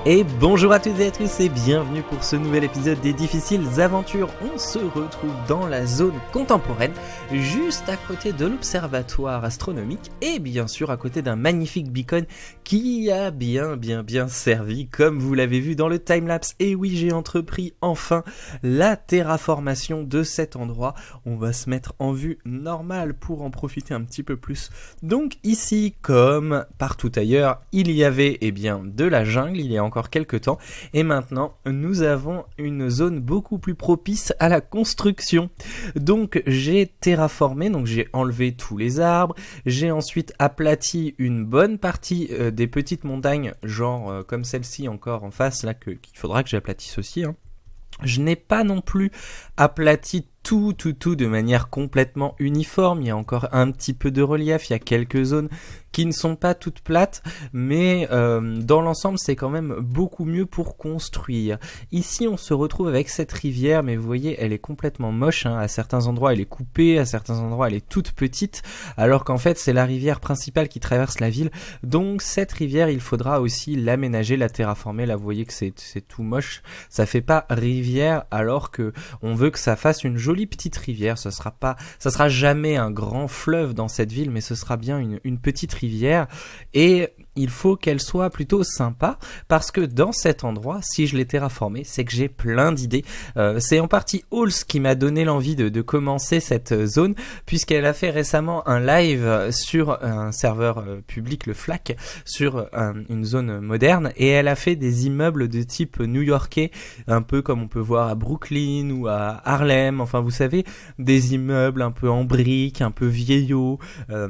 Et bonjour à toutes et à tous et bienvenue pour ce nouvel épisode des Difficiles Aventures. On se retrouve dans la zone contemporaine, juste à côté de l'observatoire astronomique et bien sûr à côté d'un magnifique beacon qui a bien servi comme vous l'avez vu dans le timelapse. Et oui, j'ai entrepris enfin la terraformation de cet endroit. On va se mettre en vue normale pour en profiter un petit peu plus. Donc ici, comme partout ailleurs, il y avait de la jungle, il y a encore quelques temps, et maintenant nous avons une zone beaucoup plus propice à la construction. Donc j'ai terraformé, donc j'ai enlevé tous les arbres, j'ai ensuite aplati une bonne partie des petites montagnes, genre comme celle-ci encore en face là, qu'il faudra que j'aplatisse aussi, hein. Je n'ai pas non plus aplati tout de manière complètement uniforme, il y a encore un petit peu de relief, il y a quelques zones qui ne sont pas toutes plates, mais dans l'ensemble c'est quand même beaucoup mieux pour construire. Ici on se retrouve avec cette rivière, mais vous voyez elle est complètement moche, hein. À certains endroits elle est coupée, à certains endroits elle est toute petite, alors qu'en fait c'est la rivière principale qui traverse la ville, donc cette rivière il faudra aussi l'aménager, la terraformer. Là vous voyez que c'est tout moche, ça fait pas rivière alors que on veut que ça fasse une jolie petite rivière. Ça sera jamais un grand fleuve dans cette ville, mais ce sera bien une petite rivière, et il faut qu'elle soit plutôt sympa, parce que dans cet endroit, si je l'ai terraformé, c'est que j'ai plein d'idées. C'est en partie Halls qui m'a donné l'envie de commencer cette zone, puisqu'elle a fait récemment un live sur un serveur public, le FLAC, sur une zone moderne, et elle a fait des immeubles de type new-yorkais, un peu comme on peut voir à Brooklyn ou à Harlem, enfin vous savez, des immeubles un peu en briques, un peu vieillots,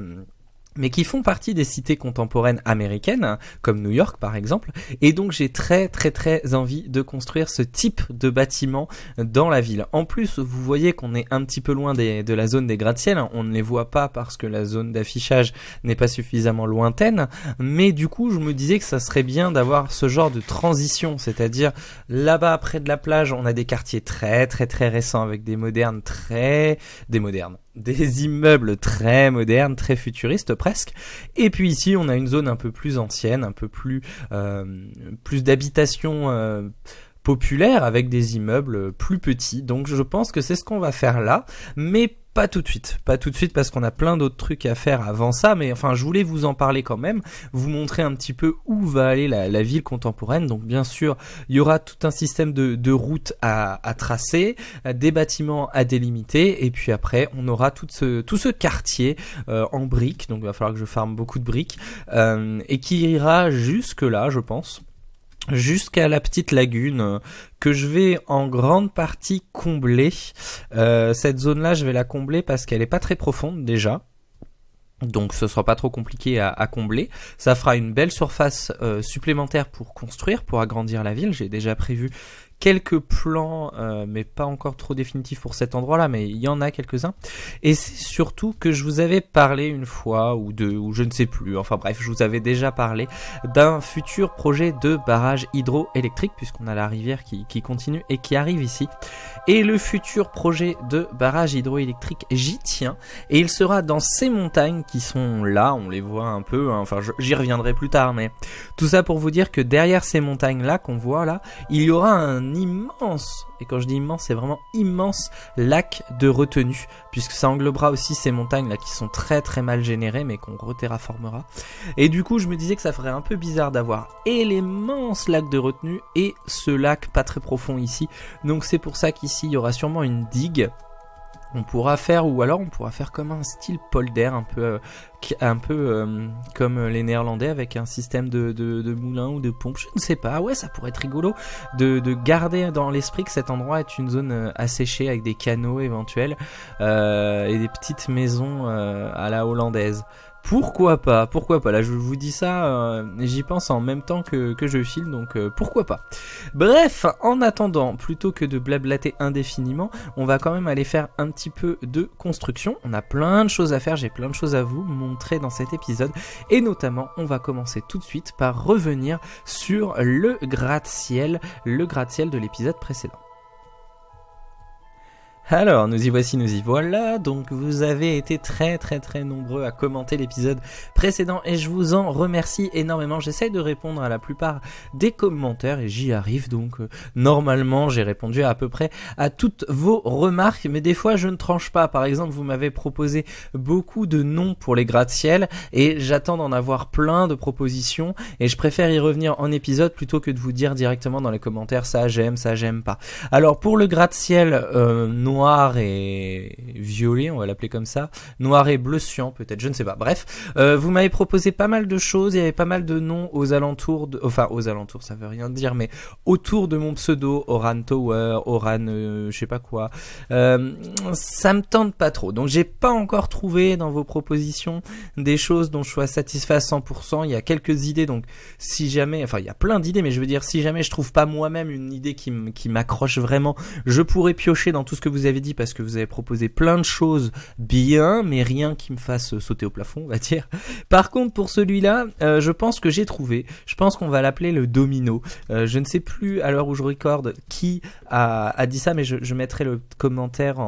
mais qui font partie des cités contemporaines américaines, comme New York par exemple, et donc j'ai très envie de construire ce type de bâtiment dans la ville. En plus, vous voyez qu'on est un petit peu loin de la zone des gratte-ciel, on ne les voit pas parce que la zone d'affichage n'est pas suffisamment lointaine, mais du coup je me disais que ça serait bien d'avoir ce genre de transition, c'est-à-dire là-bas près de la plage, on a des quartiers très récents avec des immeubles très modernes, très futuristes presque. Et puis ici, on a une zone un peu plus ancienne, un peu plus d'habitation populaire avec des immeubles plus petits. Donc je pense que c'est ce qu'on va faire là, mais pas tout de suite parce qu'on a plein d'autres trucs à faire avant ça, mais enfin je voulais vous en parler quand même, vous montrer un petit peu où va aller la ville contemporaine. Donc bien sûr il y aura tout un système de routes à tracer, des bâtiments à délimiter, et puis après on aura tout ce quartier en briques, donc il va falloir que je farme beaucoup de briques, et qui ira jusque là je pense, jusqu'à la petite lagune que je vais en grande partie combler. Cette zone là je vais la combler parce qu'elle est pas très profonde déjà, donc ce sera pas trop compliqué à combler. Ça fera une belle surface supplémentaire pour construire, pour agrandir la ville. J'ai déjà prévu quelques plans, mais pas encore trop définitifs pour cet endroit-là, mais il y en a quelques-uns. Et c'est surtout que je vous avais parlé une fois ou deux, ou je ne sais plus, enfin bref, je vous avais déjà parlé d'un futur projet de barrage hydroélectrique, puisqu'on a la rivière qui continue et qui arrive ici. Et le futur projet de barrage hydroélectrique, j'y tiens, et il sera dans ces montagnes qui sont là, on les voit un peu, hein, enfin j'y reviendrai plus tard, mais tout ça pour vous dire que derrière ces montagnes-là qu'on voit là, il y aura un immense, et quand je dis immense c'est vraiment immense, lac de retenue, puisque ça englobera aussi ces montagnes là qui sont très mal générées mais qu'on reterraformera. Et du coup je me disais que ça ferait un peu bizarre d'avoir et l'immense lac de retenue et ce lac pas très profond ici, donc c'est pour ça qu'ici il y aura sûrement une digue. On pourra faire, ou alors on pourra faire comme un style polder, un peu comme les Néerlandais, avec un système de moulin ou de pompe, je ne sais pas. Ouais, ça pourrait être rigolo de garder dans l'esprit que cet endroit est une zone asséchée avec des canaux éventuels et des petites maisons à la hollandaise. Pourquoi pas, là je vous dis ça, j'y pense en même temps que je file, donc pourquoi pas. Bref, en attendant, plutôt que de blablater indéfiniment, on va quand même aller faire un petit peu de construction. On a plein de choses à faire, j'ai plein de choses à vous montrer dans cet épisode, et notamment on va commencer tout de suite par revenir sur le gratte-ciel de l'épisode précédent. Alors, nous y voici, nous y voilà. Donc, vous avez été très nombreux à commenter l'épisode précédent et je vous en remercie énormément. J'essaye de répondre à la plupart des commentaires et j'y arrive. Donc, normalement, j'ai répondu à peu près à toutes vos remarques, mais des fois, je ne tranche pas. Par exemple, vous m'avez proposé beaucoup de noms pour les gratte-ciel et j'attends d'en avoir plein de propositions et je préfère y revenir en épisode plutôt que de vous dire directement dans les commentaires ça j'aime pas. Alors, pour le gratte-ciel noir et violet, on va l'appeler comme ça, noir et bleu cyan peut-être, je ne sais pas, bref, vous m'avez proposé pas mal de choses, il y avait pas mal de noms aux alentours, aux alentours ça veut rien dire, mais autour de mon pseudo, Oran Tower, Oran je sais pas quoi, ça me tente pas trop, donc j'ai pas encore trouvé dans vos propositions des choses dont je sois satisfait à 100%, il y a quelques idées, donc si jamais, enfin il y a plein d'idées, mais je veux dire si jamais je trouve pas moi-même une idée qui m'accroche vraiment, je pourrais piocher dans tout ce que vous avez dit parce que vous avez proposé plein de choses bien, mais rien qui me fasse sauter au plafond, on va dire. Par contre, pour celui-là, je pense que j'ai trouvé. Je pense qu'on va l'appeler le domino. Je ne sais plus à l'heure où je recorde qui a dit ça, mais je mettrai le commentaire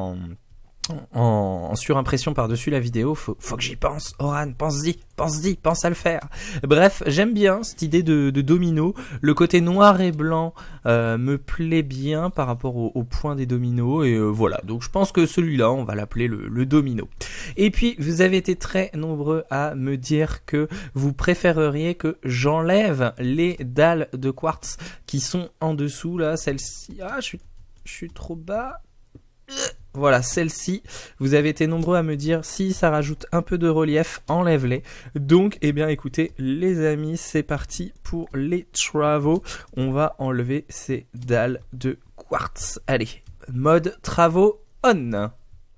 en surimpression par-dessus la vidéo. Faut que j'y pense. Oran, pense à le faire. Bref, j'aime bien cette idée de domino. Le côté noir et blanc me plaît bien par rapport au point des dominos. Et voilà, donc je pense que celui-là, on va l'appeler le domino. Et puis, vous avez été très nombreux à me dire que vous préféreriez que j'enlève les dalles de quartz qui sont en dessous, là, celle-ci. Ah, je suis trop bas. Voilà, celle-ci, vous avez été nombreux à me dire si ça rajoute un peu de relief, enlève-les. Donc, eh bien écoutez, les amis, c'est parti pour les travaux. On va enlever ces dalles de quartz. Allez, mode travaux on.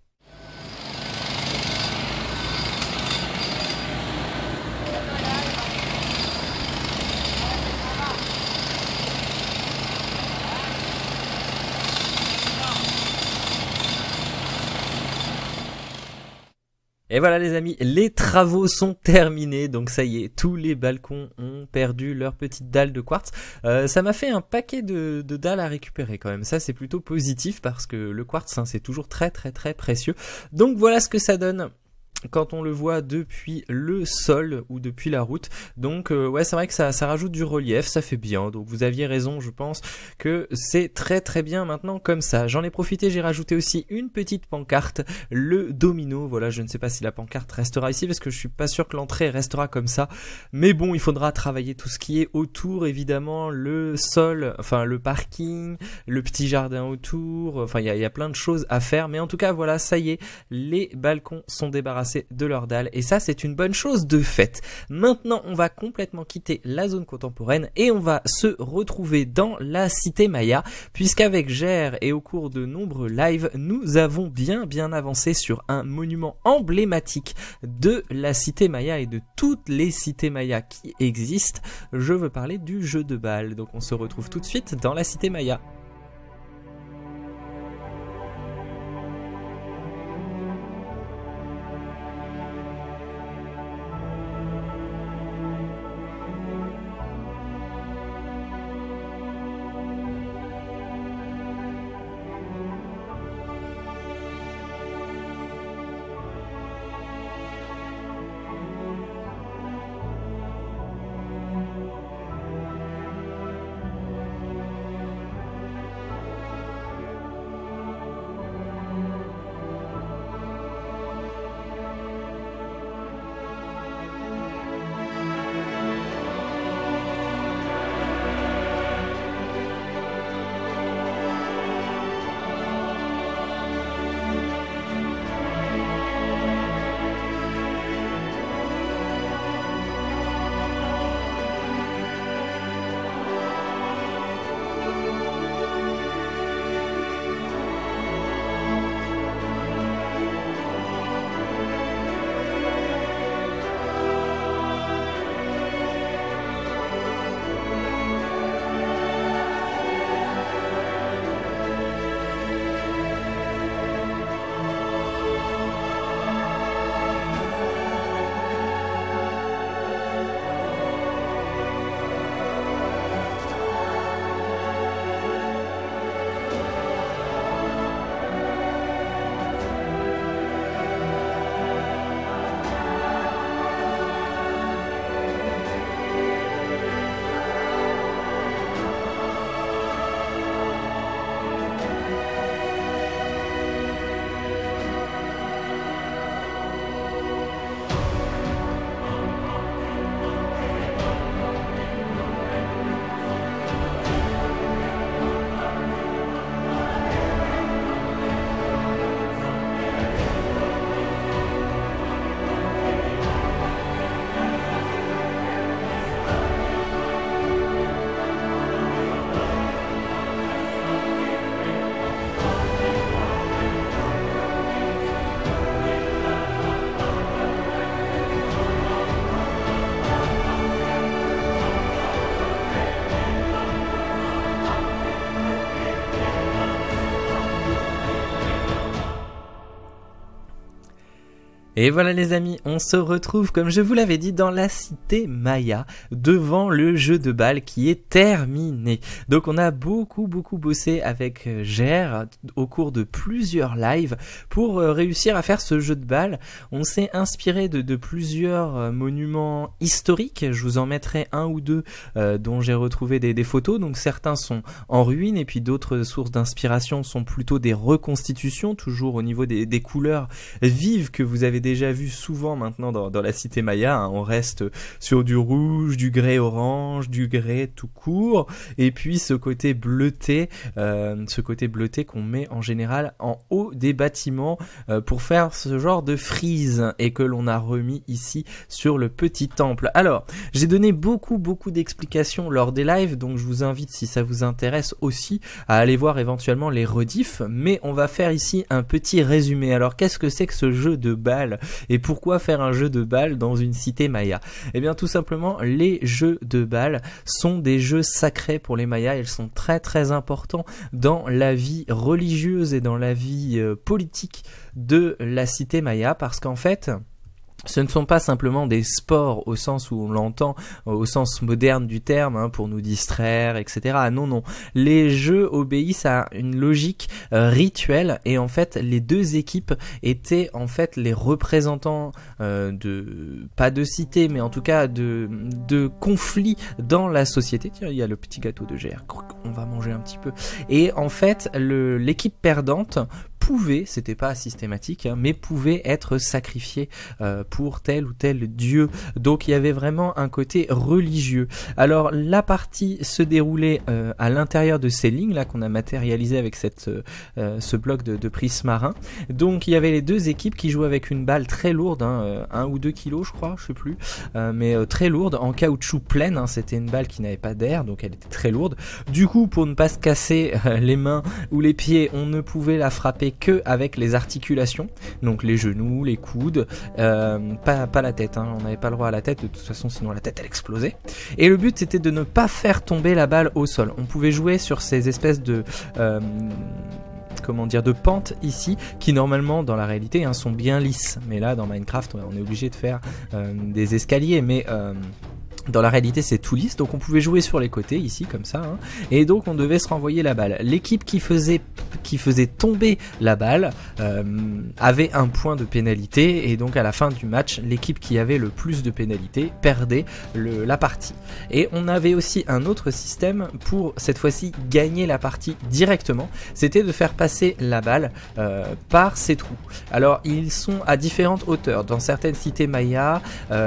Et voilà les amis, les travaux sont terminés, donc ça y est, tous les balcons ont perdu leurs petites dalles de quartz. Ça m'a fait un paquet de dalles à récupérer quand même, ça c'est plutôt positif parce que le quartz hein, c'est toujours très précieux. Donc voilà ce que ça donne quand on le voit depuis le sol ou depuis la route. Donc ouais, c'est vrai que ça rajoute du relief, ça fait bien. Donc vous aviez raison, je pense que c'est très bien maintenant comme ça. J'en ai profité, j'ai rajouté aussi une petite pancarte, le domino. Voilà, je ne sais pas si la pancarte restera ici parce que je suis pas sûr que l'entrée restera comme ça. Mais bon, il faudra travailler tout ce qui est autour, évidemment, le sol, enfin le parking, le petit jardin autour. Enfin, il y a plein de choses à faire. Mais en tout cas, voilà, ça y est, les balcons sont débarrassés de leurs dalles et ça c'est une bonne chose de fait. Maintenant on va complètement quitter la zone contemporaine et on va se retrouver dans la cité Maya puisqu'avec Ger et au cours de nombreux lives nous avons bien avancé sur un monument emblématique de la cité Maya et de toutes les cités Maya qui existent. Je veux parler du jeu de balle, donc on se retrouve tout de suite dans la cité Maya. Et voilà les amis, on se retrouve comme je vous l'avais dit dans la cité Maya devant le jeu de balle qui est terminé. Donc on a beaucoup bossé avec Ger au cours de plusieurs lives pour réussir à faire ce jeu de balle. On s'est inspiré de plusieurs monuments historiques, je vous en mettrai un ou deux dont j'ai retrouvé des photos. Donc certains sont en ruine et puis d'autres sources d'inspiration sont plutôt des reconstitutions, toujours au niveau des couleurs vives que vous avez déjà vu souvent maintenant dans la cité Maya, hein. On reste sur du rouge, du grès orange, du grès tout court, et puis ce côté bleuté qu'on met en général en haut des bâtiments pour faire ce genre de frise et que l'on a remis ici sur le petit temple. Alors, j'ai donné beaucoup d'explications lors des lives, donc je vous invite, si ça vous intéresse aussi, à aller voir éventuellement les rediffs, mais on va faire ici un petit résumé. Alors, qu'est-ce que c'est que ce jeu de balle et pourquoi faire un jeu de balle dans une cité Maya? Eh bien, tout simplement, les jeux de balle sont des jeux sacrés pour les Mayas. Ils sont très importants dans la vie religieuse et dans la vie politique de la cité Maya, parce qu'en fait, ce ne sont pas simplement des sports au sens où on l'entend, au sens moderne du terme, hein, pour nous distraire, etc. Non. Les jeux obéissent à une logique rituelle, et en fait, les deux équipes étaient en fait les représentants pas de cité, mais en tout cas de conflits dans la société. Tiens, il y a le petit gâteau de GR, on va manger un petit peu. Et en fait, l'équipe perdante pouvait, c'était pas systématique, hein, mais pouvait être sacrifiée pour tel ou tel dieu. Donc il y avait vraiment un côté religieux. Alors la partie se déroulait à l'intérieur de ces lignes là qu'on a matérialisé avec ce bloc de prismarin. Donc il y avait les deux équipes qui jouaient avec une balle très lourde, hein, 1 ou 2 kilos je crois, je sais plus, mais très lourde, en caoutchouc pleine, hein. C'était une balle qui n'avait pas d'air, donc elle était très lourde. Du coup, pour ne pas se casser les mains ou les pieds, on ne pouvait la frapper que avec les articulations, donc les genoux, les coudes, pas la tête, hein. On n'avait pas le droit à la tête, de toute façon sinon la tête elle explosait. Et le but c'était de ne pas faire tomber la balle au sol. On pouvait jouer sur ces espèces de de pentes ici, qui normalement dans la réalité, hein, sont bien lisses, mais là dans Minecraft on est obligé de faire des escaliers, mais dans la réalité c'est tout lisse, donc on pouvait jouer sur les côtés ici comme ça, hein, et donc on devait se renvoyer la balle. L'équipe qui faisait tomber la balle avait un point de pénalité, et donc à la fin du match, l'équipe qui avait le plus de pénalité perdait la partie. Et on avait aussi un autre système pour cette fois-ci gagner la partie directement, c'était de faire passer la balle par ces trous. Alors ils sont à différentes hauteurs, dans certaines cités Maya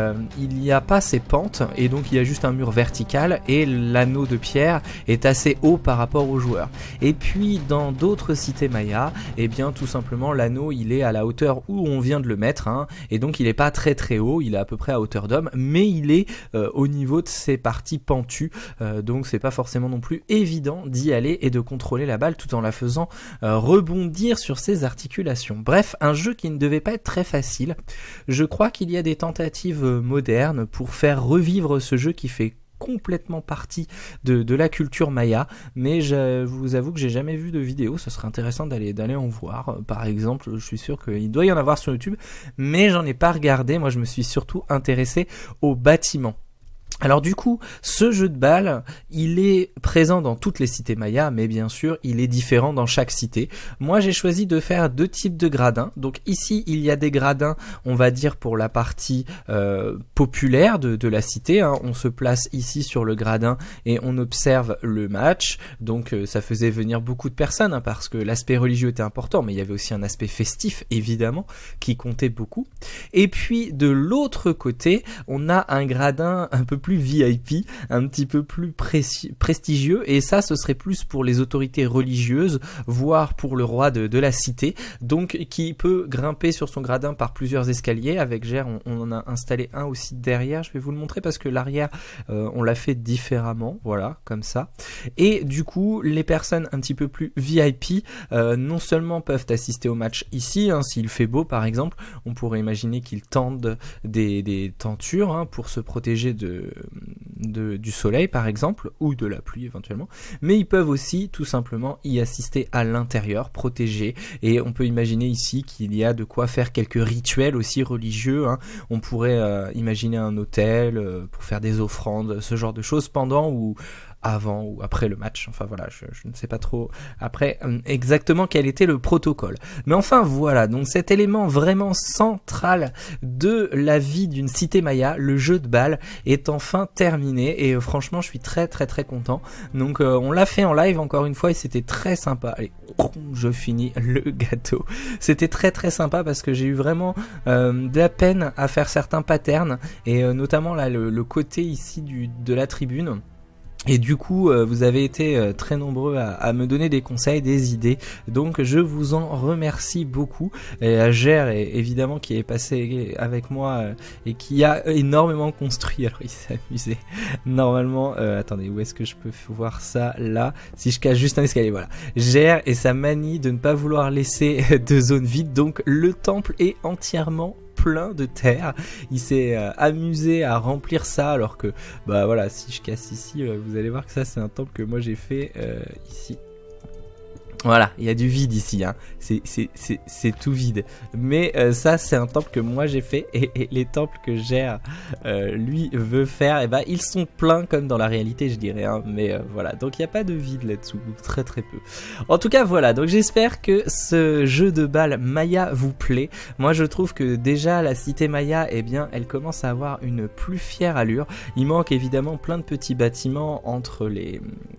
il n'y a pas ces pentes, et donc il y a juste un mur vertical, et l'anneau de pierre est assez haut par rapport aux joueurs. Et puis dans d'autres cités Maya, eh bien tout simplement l'anneau il est à la hauteur où on vient de le mettre, hein, et donc il est pas très haut, il est à peu près à hauteur d'homme, mais il est au niveau de ces parties pentues, donc c'est pas forcément non plus évident d'y aller et de contrôler la balle tout en la faisant rebondir sur ses articulations. Bref, un jeu qui ne devait pas être très facile. Je crois qu'il y a des tentatives modernes pour faire revivre ce jeu qui fait complètement partie de la culture Maya, mais je vous avoue que j'ai jamais vu de vidéo. Ce serait intéressant d'aller en voir. Par exemple, je suis sûr qu'il doit y en avoir sur YouTube, mais j'en ai pas regardé. Moi je me suis surtout intéressé aux bâtiments. Alors du coup, ce jeu de balle, il est présent dans toutes les cités Maya, mais bien sûr, il est différent dans chaque cité. Moi, j'ai choisi de faire deux types de gradins. Donc ici, il y a des gradins, on va dire, pour la partie populaire de la cité, hein. On se place ici sur le gradin et on observe le match. Donc ça faisait venir beaucoup de personnes, hein, parce que l'aspect religieux était important, mais il y avait aussi un aspect festif, évidemment, qui comptait beaucoup. Et puis, de l'autre côté, on a un gradin un peu plus VIP, un petit peu plus prestigieux, et ça ce serait plus pour les autorités religieuses, voire pour le roi de la cité, donc qui peut grimper sur son gradin par plusieurs escaliers. Avec Ger on en a installé un aussi derrière, je vais vous le montrer parce que l'arrière on l'a fait différemment, voilà, comme ça. Et du coup les personnes un petit peu plus VIP non seulement peuvent assister au match ici, hein, s'il fait beau par exemple, on pourrait imaginer qu'ils tendent des tentures, hein, pour se protéger de du soleil par exemple, ou de la pluie éventuellement, mais ils peuvent aussi tout simplement y assister à l'intérieur, protégés, et on peut imaginer ici qu'il y a de quoi faire quelques rituels aussi religieux, hein. On pourrait imaginer un autel pour faire des offrandes, ce genre de choses pendant ou avant ou après le match, enfin voilà, je ne sais pas trop après exactement quel était le protocole. Mais enfin voilà, donc cet élément vraiment central de la vie d'une cité maya, le jeu de balle, est enfin terminé et franchement je suis très content. Donc on l'a fait en live encore une fois et c'était très sympa. Allez, je finis le gâteau. C'était très sympa parce que j'ai eu vraiment de la peine à faire certains patterns et notamment là le côté ici de la tribune. Et du coup, vous avez été très nombreux à me donner des conseils, des idées, donc je vous en remercie beaucoup. Et à Ger, évidemment, qui est passé avec moi et qui a énormément construit, alors il s'est amusé. Normalement, attendez, où est-ce que je peux voir ça? Là, si je cache juste un escalier, voilà. Ger et sa manie de ne pas vouloir laisser de zone vide, donc le temple est entièrement plein de terre. Il s'est amusé à remplir ça alors que bah voilà, si je casse ici vous allez voir que ça c'est un temple que moi j'ai fait ici. Voilà, il y a du vide ici, hein. C'est tout vide. Mais ça, c'est un temple que moi j'ai fait et les temples que Ger lui veut faire, et bah ils sont pleins comme dans la réalité, je dirais, hein. Mais voilà, donc il n'y a pas de vide là-dessous, très peu. En tout cas, voilà, donc j'espère que ce jeu de balle Maya vous plaît. Moi, je trouve que déjà la cité Maya, eh bien, elle commence à avoir une plus fière allure. Il manque évidemment plein de petits bâtiments entre les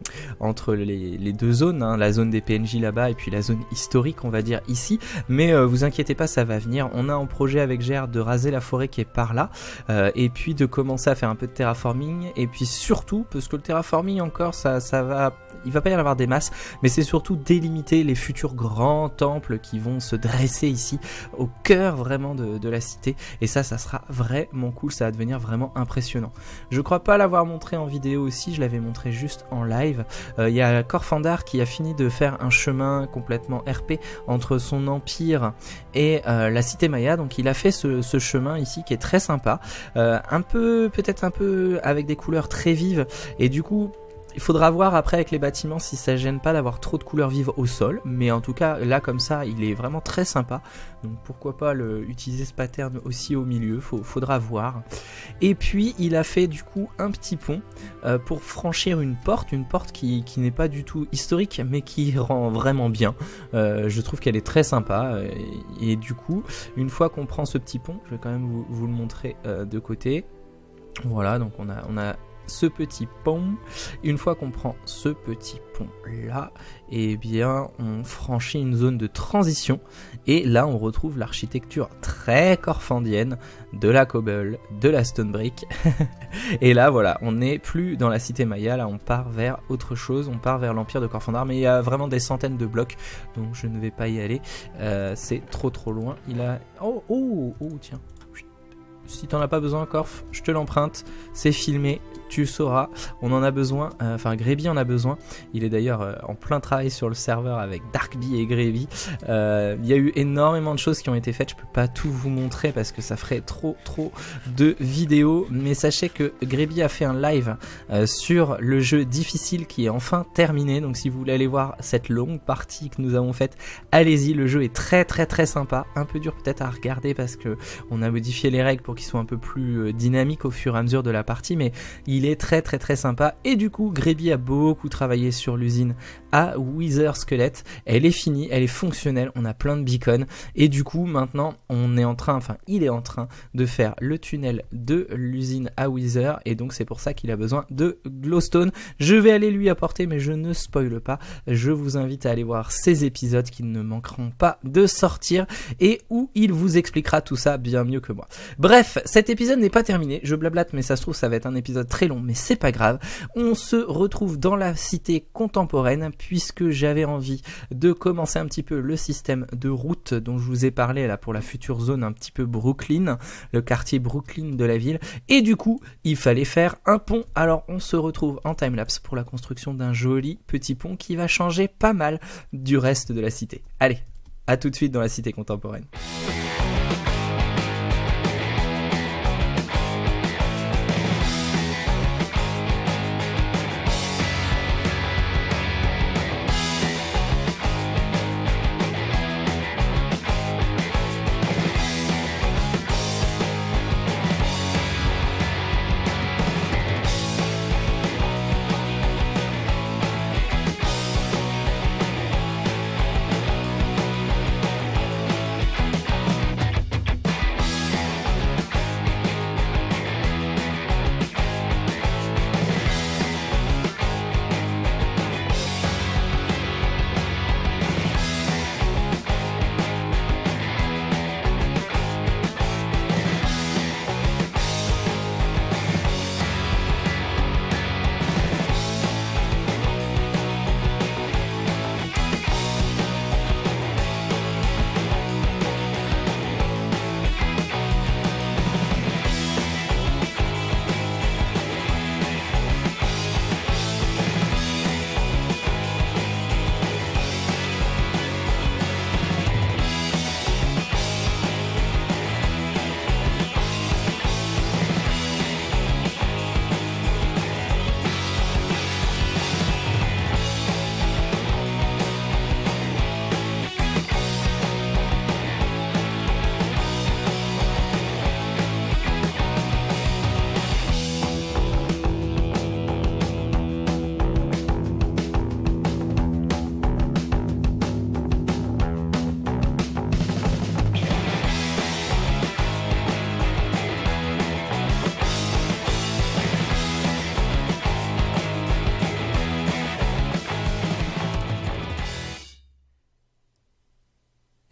deux zones, hein, la zone des PNJ là-bas et puis la zone historique on va dire ici, mais vous inquiétez pas, ça va venir. On a en projet avec Ger de raser la forêt qui est par là et puis de commencer à faire un peu de terraforming, et puis surtout parce que le terraforming encore ça va, il va pas y en avoir des masses, mais c'est surtout délimiter les futurs grands temples qui vont se dresser ici au cœur vraiment de la cité, et ça sera vraiment cool, ça va devenir vraiment impressionnant. Je crois pas l'avoir montré en vidéo aussi, je l'avais montré juste en live. Il y a Corfandar qui a fini de faire un chemin complètement RP entre son empire et la cité Maya, donc il a fait ce chemin ici qui est très sympa, peut-être un peu avec des couleurs très vives, et du coup il faudra voir après avec les bâtiments si ça gêne pas d'avoir trop de couleurs vives au sol, mais en tout cas là comme ça il est vraiment très sympa, donc pourquoi pas utiliser ce pattern aussi au milieu, faudra voir. Et puis il a fait du coup un petit pont pour franchir une porte qui n'est pas du tout historique mais qui rend vraiment bien. Je trouve qu'elle est très sympa, et du coup une fois qu'on prend ce petit pont, je vais quand même vous le montrer de côté. Voilà, donc on a ce petit pont. Une fois qu'on prend ce petit pont là, et bien on franchit une zone de transition, et là on retrouve l'architecture très corfandienne de la cobble, de la stone brick et là voilà, on n'est plus dans la cité Maya, là on part vers autre chose, on part vers l'empire de Corfandar, mais il y a vraiment des centaines de blocs, donc je ne vais pas y aller, c'est trop loin. Il a oh tiens, si t'en as pas besoin, Corf, je te l'emprunte, c'est filmé, tu sauras, on en a besoin, enfin Grebi en a besoin, il est d'ailleurs en plein travail sur le serveur avec Darkbee et Grebi. Il y a eu énormément de choses qui ont été faites, je peux pas tout vous montrer parce que ça ferait trop de vidéos, mais sachez que Grebi a fait un live sur le jeu difficile qui est enfin terminé, donc si vous voulez aller voir cette longue partie que nous avons faite, allez-y, le jeu est très sympa, un peu dur peut-être à regarder parce que on a modifié les règles pour qu'ils soient un peu plus dynamiques au fur et à mesure de la partie, mais il est très sympa. Et du coup Grebi a beaucoup travaillé sur l'usine à Wither Skelett, elle est finie, elle est fonctionnelle, on a plein de beacons, et du coup maintenant il est en train de faire le tunnel de l'usine à Wither, et donc c'est pour ça qu'il a besoin de glowstone. Je vais aller lui apporter, mais je ne spoile pas, je vous invite à aller voir ces épisodes qui ne manqueront pas de sortir et où il vous expliquera tout ça bien mieux que moi. Bref, cet épisode n'est pas terminé, je blablate, mais ça se trouve ça va être un épisode très long, mais c'est pas grave. On se retrouve dans la cité contemporaine puisque j'avais envie de commencer un petit peu le système de route dont je vous ai parlé là pour la future zone un petit peu Brooklyn, le quartier Brooklyn de la ville, et du coup il fallait faire un pont. Alors on se retrouve en timelapse pour la construction d'un joli petit pont qui va changer pas mal du reste de la cité. Allez, à tout de suite dans la cité contemporaine.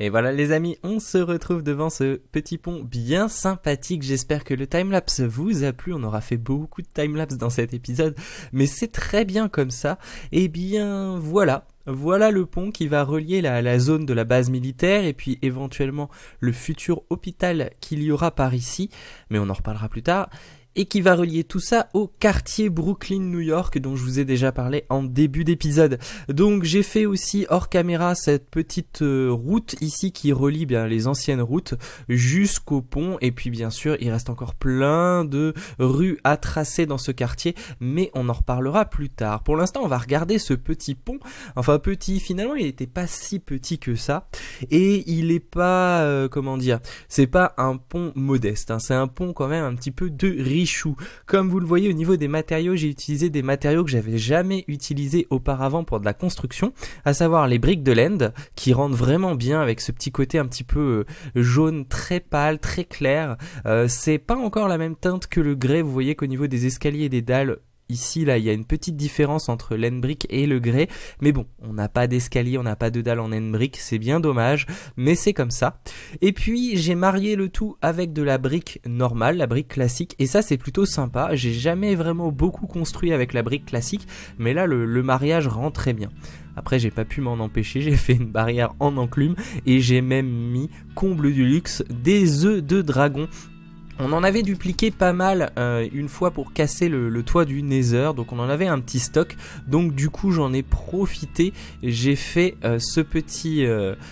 Et voilà les amis, on se retrouve devant ce petit pont bien sympathique. J'espère que le timelapse vous a plu. On aura fait beaucoup de timelapse dans cet épisode, mais c'est très bien comme ça. Et bien voilà. Voilà le pont qui va relier la zone de la base militaire et puis éventuellement le futur hôpital qu'il y aura par ici, mais on en reparlera plus tard. Et qui va relier tout ça au quartier Brooklyn, New York, dont je vous ai déjà parlé en début d'épisode. Donc j'ai fait aussi hors caméra cette petite route ici qui relie bien les anciennes routes jusqu'au pont. Et puis bien sûr, il reste encore plein de rues à tracer dans ce quartier, mais on en reparlera plus tard. Pour l'instant, on va regarder ce petit pont. Enfin petit, finalement, il n'était pas si petit que ça. Et il est pas, comment dire, c'est pas un pont modeste, hein. C'est un pont quand même un petit peu de richou. Comme vous le voyez au niveau des matériaux, j'ai utilisé des matériaux que j'avais jamais utilisés auparavant pour de la construction, à savoir les briques de laine qui rendent vraiment bien avec ce petit côté un petit peu jaune très pâle, très clair. C'est pas encore la même teinte que le grès. Vous voyez qu'au niveau des escaliers et des dalles, ici, là, il y a une petite différence entre laine brique et le grès, mais bon, on n'a pas d'escalier, on n'a pas de dalle en laine brique, c'est bien dommage, mais c'est comme ça. Et puis, j'ai marié le tout avec de la brique normale, la brique classique, et ça, c'est plutôt sympa. J'ai jamais vraiment beaucoup construit avec la brique classique, mais là, le mariage rend très bien. Après, j'ai pas pu m'en empêcher, j'ai fait une barrière en enclume, et j'ai même mis, comble du luxe, des œufs de dragon. On en avait dupliqué pas mal une fois pour casser le toit du Nether, donc on en avait un petit stock, donc du coup j'en ai profité, j'ai fait ce petit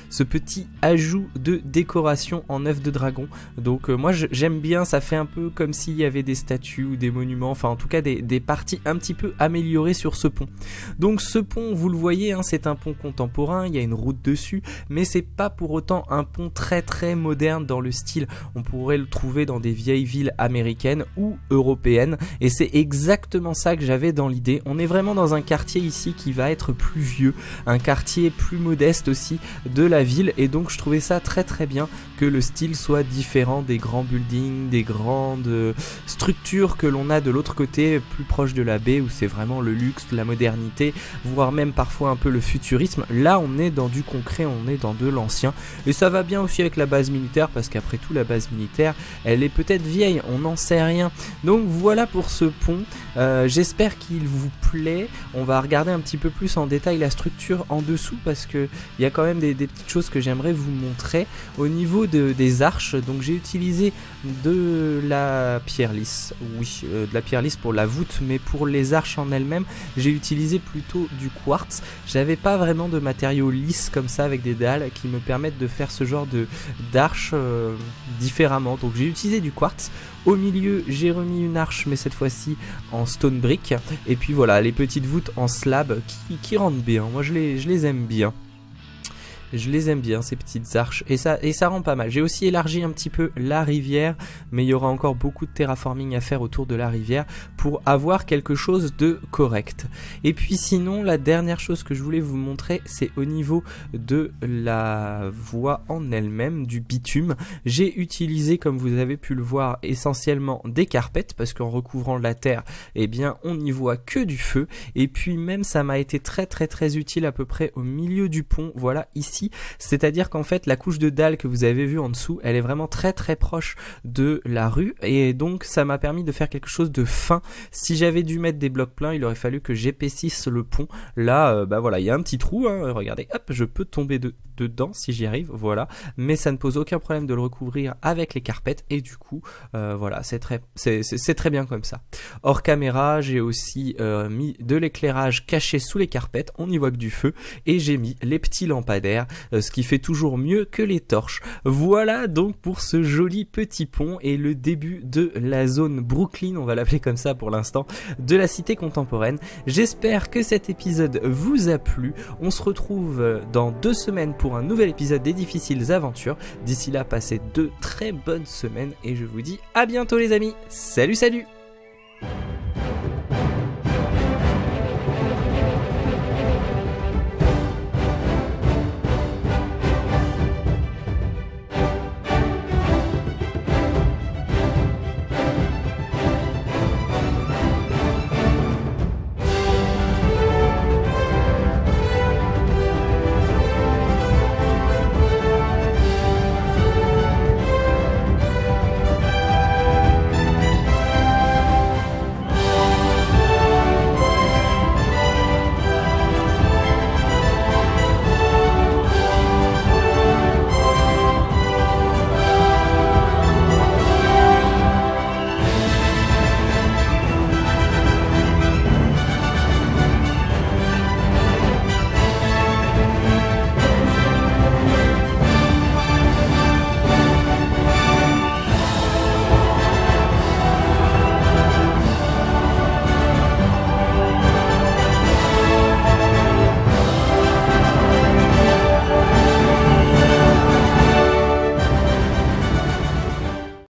ajout de décoration en œuf de dragon. Donc moi j'aime bien, ça fait un peu comme s'il y avait des statues ou des monuments, enfin en tout cas des parties un petit peu améliorées sur ce pont. Donc ce pont, vous le voyez, hein, c'est un pont contemporain, il y a une route dessus, mais c'est pas pour autant un pont très très moderne dans le style. On pourrait le trouver dans des vieilles villes américaines ou européennes, et c'est exactement ça que j'avais dans l'idée. On est vraiment dans un quartier ici qui va être plus vieux, un quartier plus modeste aussi de la ville, et donc je trouvais ça très très bien que le style soit différent des grands buildings, des grandes structures que l'on a de l'autre côté, plus proche de la baie, où c'est vraiment le luxe, la modernité, voire même parfois un peu le futurisme. Là on est dans du concret, on est dans de l'ancien, et ça va bien aussi avec la base militaire, parce qu'après tout la base militaire elle est peut-être vieille, on n'en sait rien. Donc voilà pour ce pont, j'espère qu'il vous plaît. On va regarder un petit peu plus en détail la structure en dessous, parce que il y a quand même des petites choses que j'aimerais vous montrer. Au niveau des arches, donc j'ai utilisé de la pierre lisse, oui, de la pierre lisse pour la voûte, mais pour les arches en elles-mêmes, j'ai utilisé plutôt du quartz. J'avais pas vraiment de matériaux lisses comme ça avec des dalles qui me permettent de faire ce genre d'arches différemment. Donc j'ai utilisé du quartz. Au milieu, j'ai remis une arche, mais cette fois-ci en stone brick. Et puis voilà, les petites voûtes en slab qui rendent bien. Moi, je les aime bien. Je les aime bien, ces petites arches, et ça rend pas mal. J'ai aussi élargi un petit peu la rivière, mais il y aura encore beaucoup de terraforming à faire autour de la rivière pour avoir quelque chose de correct. Et puis sinon, la dernière chose que je voulais vous montrer, c'est au niveau de la voie en elle-même, du bitume. J'ai utilisé, comme vous avez pu le voir, essentiellement des carpettes, parce qu'en recouvrant la terre, eh bien, on n'y voit que du feu. Et puis même, ça m'a été très très très utile à peu près au milieu du pont, voilà, ici. C'est-à-dire qu'en fait la couche de dalle que vous avez vue en dessous, elle est vraiment très très proche de la rue, et donc ça m'a permis de faire quelque chose de fin. Si j'avais dû mettre des blocs pleins, il aurait fallu que j'épaississe le pont. Là bah voilà, il y a un petit trou, hein, regardez, hop, je peux tomber dedans si j'y arrive, voilà, mais ça ne pose aucun problème de le recouvrir avec les carpettes, et du coup voilà, c'est très bien comme ça. Hors caméra, j'ai aussi mis de l'éclairage caché sous les carpettes, on n'y voit que du feu, et j'ai mis les petits lampadaires, ce qui fait toujours mieux que les torches. Voilà donc pour ce joli petit pont et le début de la zone Brooklyn, on va l'appeler comme ça pour l'instant, de la cité contemporaine. J'espère que cet épisode vous a plu. On se retrouve dans 2 semaines pour un nouvel épisode des Difficiles Aventures. D'ici là, passez 2 très bonnes semaines et je vous dis à bientôt les amis. Salut salut!